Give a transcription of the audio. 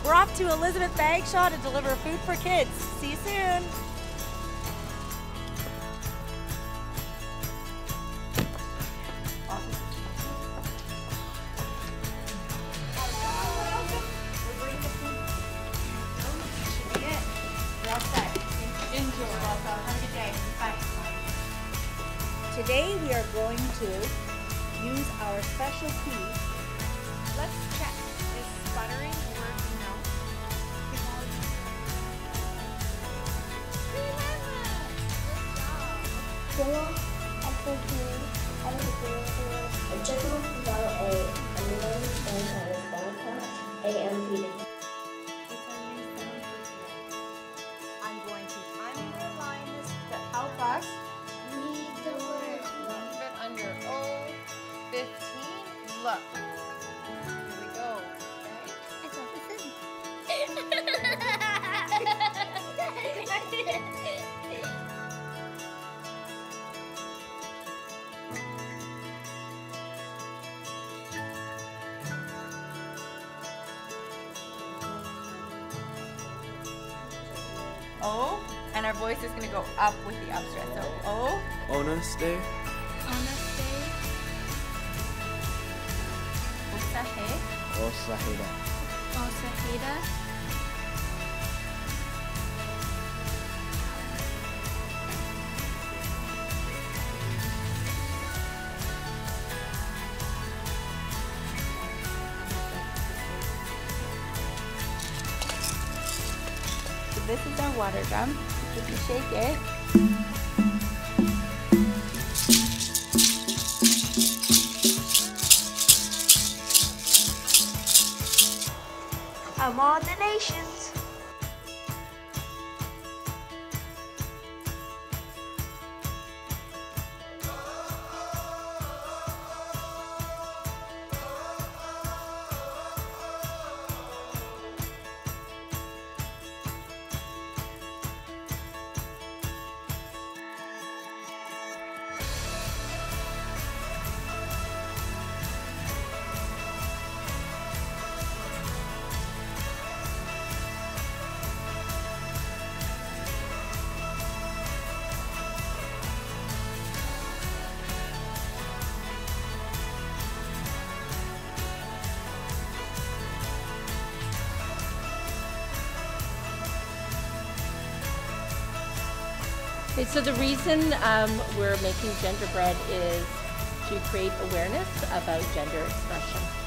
We're off to Elizabeth Bagshaw to deliver food for kids. See you soon. Today we are going to use our special key. Let's check. Is sputtering working now? I'm going to underline this to help us. Under O, 15, look. Here we go. O, and our voice is going to go up with the upstress. So O. Honesty. Osahida. So this is our water drum. If you shake it, Come on, the nations. Okay, so the reason we're making gingerbread is to create awareness about gender expression.